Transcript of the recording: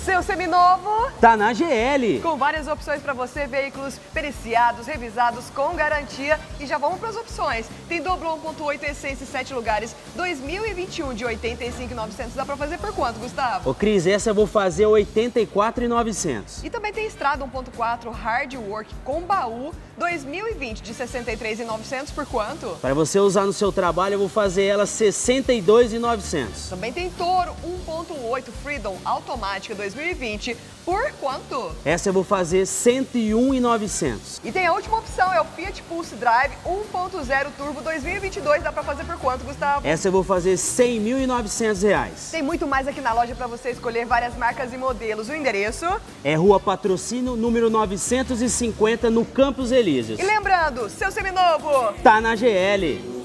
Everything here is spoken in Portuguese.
Seu seminovo tá na GL. Com várias opções para você, veículos periciados, revisados com garantia. E já vamos para as opções. Tem dobro 1.8 Essence 7 lugares, 2021 de 85.900. Dá para fazer por quanto, Gustavo? Ô Cris, essa eu vou fazer 84.900. E também tem Estrada 1.4 Hard Work com baú, 2020 de 63.900 por quanto? Para você usar no seu trabalho, eu vou fazer ela 62.900. Também tem Toro 1.8 Freedom automática 2020 por quanto? Essa eu vou fazer 101.900. E tem a última opção, é o Fiat Pulse Drive 1.0 Turbo 2022. Dá pra fazer por quanto, Gustavo? Essa eu vou fazer 100.900 reais. Tem muito mais aqui na loja pra você escolher várias marcas e modelos. O endereço é Rua Patrocínio, número 950, no Campos Elíseos. E lembrando, seu seminovo tá na GL.